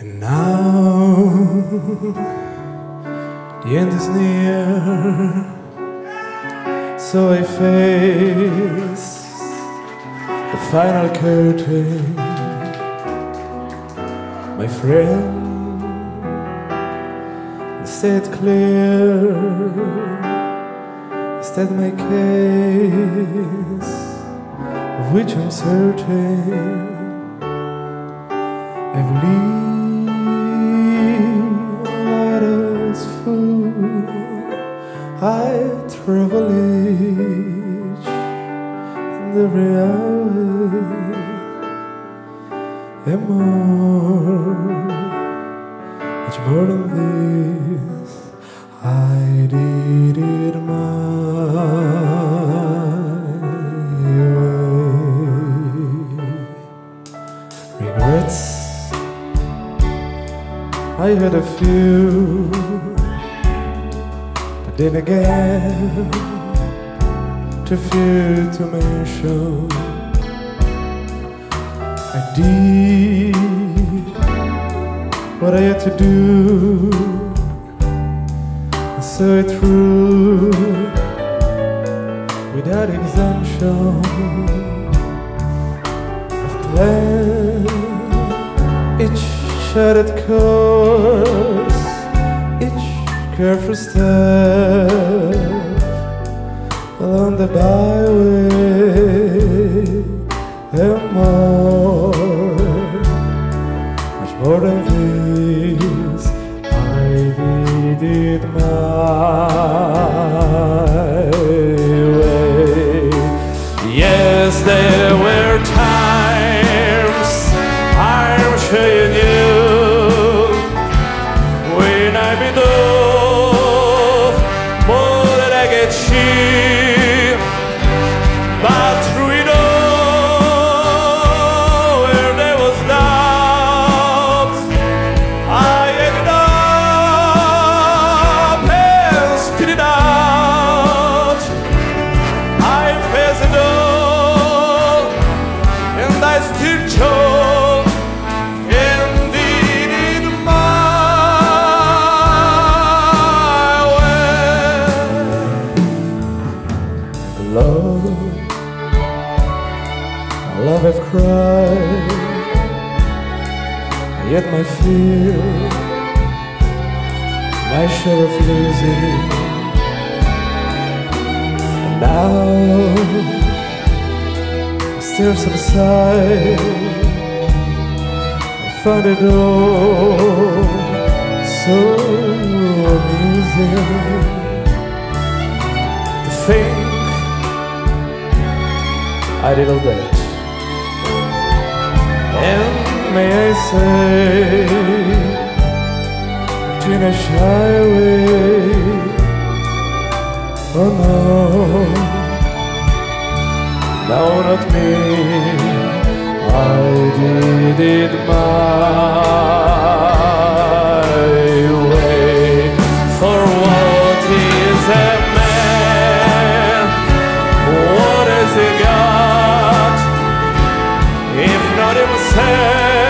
And now the end is near, so I face the final curtain. My friend, say it clear, is that my case, of which I'm certain? I've lived letters full, I travel each and every hour, and much more than this. I did it my way. Regrets, I had a few, but then again, too few to mention. I did what I had to do, and saw it through without exemption. I've planned each shattered course, each careful step along the byway, and much more than this. I did it my way. Yes, there were times, I'm sure you knew, when I bit off more than I could chew. But through it all, where there was doubt, I ended up and spit it out. I faced it all, and I still chose and did it my way. Love I've cried, yet my fear, my share of losing. And now still subside. I found it all so amusing to think I did all that. And may I say, in a shy way, oh no, no, not me. I did it my way. For what is a man? What has he got if not himself?